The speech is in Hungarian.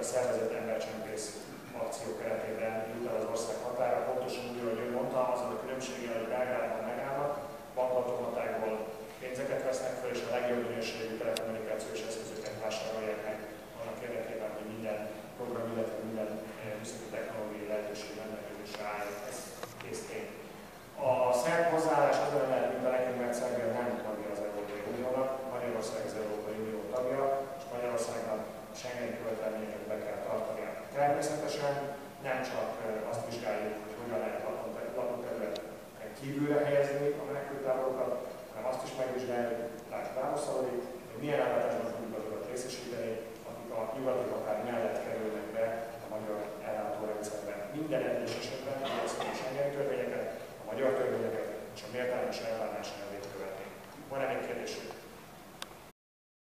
szervezett embercsempész akció keretében jut el az ország határa. Pontosan úgy, ahogy ő mondta, azon a különbséggel, hogy Belgrádban megállnak, bankautomatákból pénzeket vesznek fel, és a legjobb minőségű telekommunikációs eszközöket vásárolják meg annak érdekében, hogy minden program, illetve minden műszaki technológiai lehetőség rendelkezésre álljon. Ez készként. A szerb hozzáállás az lehet, mint a nekünk, mert Szerbia nem tagja az Európai Uniónak, Magyarország az Európai Unió tagja, és Magyarországnak Schengeni követelményeket be kell tartania. Természetesen nem csak azt vizsgáljuk, hogy hogyan lehet lakóterületen kívülre helyezni a menekülttáborokat, hanem azt is megvizsgáljuk, lásd válaszolni, hogy milyen ellátásban tudjuk azokat részesíteni, akik a nyugati határ mellett kerülnek be a magyar ellátórendszerben. Minden egyes